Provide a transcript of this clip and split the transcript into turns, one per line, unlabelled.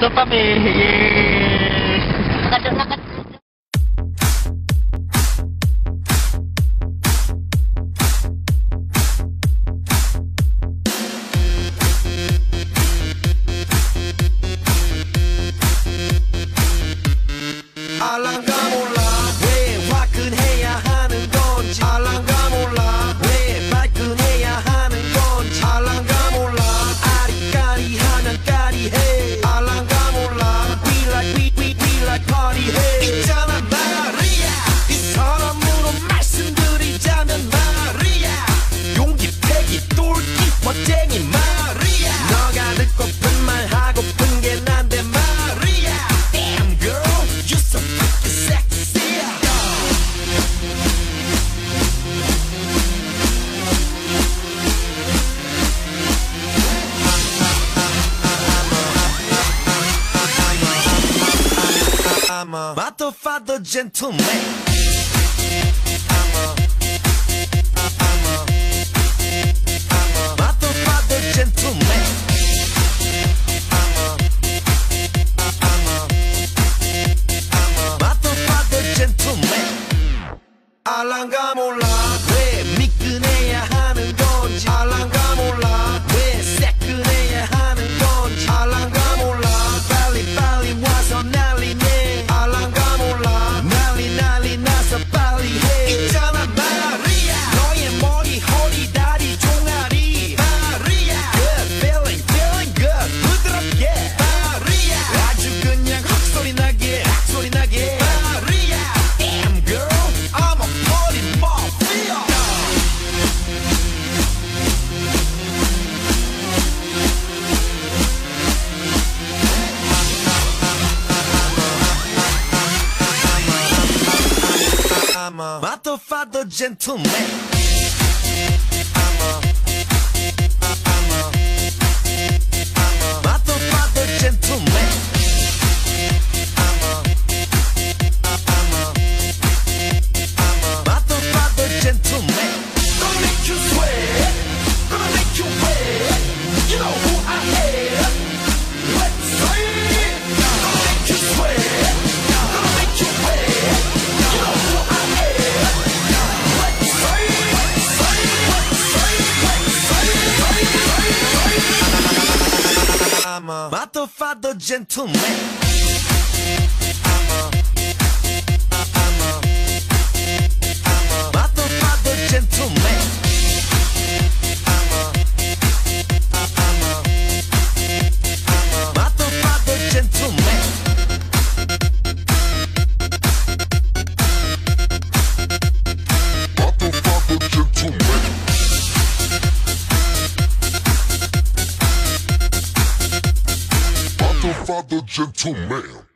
Dopamine, yeah.
Nakadun.
알랑가 몰라 왜 화끈해야 하는 건지 알랑가 몰라 왜 발끈해야 하는 건지 알랑가 몰라 아리까리하면 까리해 알랑가 몰라 we like party해 있잖아 마리아 이 사람으로 말씀드리자면 마리아 용기 패기 똘끼 멋쟁이 마리아 너가 듣고픈 말 하고픈 게 난데 마리아 Damn girl you so fucking sexy I'm a motherfucker gentleman I'm a motherfucker gentleman I'm a motherfucker gentleman 알랑가 몰라 왜 미끈해야 하는 건지 알랑가 몰라 왜 새끈해야 하는 건지 알랑가 몰라 빨리 와서 난리네 알랑가 몰라 난리 나서 빨리 해 있잖아 마리아 너의 머리 허리 다리 종아리 마리아 Good feeling good 부드럽게 마리아 아주 그냥 헉소리 나게 마리아 Damn girl I'm a party mafia I'm a motherfucker gentleman I'm a motherfucker gentleman I'm a motherfucker gentleman Gonna make you sweat Gonna make you wet You know who I am Let's say it Gonna make you sweat Gonna make you wet You know who I am Let's say it I'm a motherfucker gentleman I'm a motherfucker gentleman I'm a motherfucker gentleman motherfucker gentleman motherfucker gentleman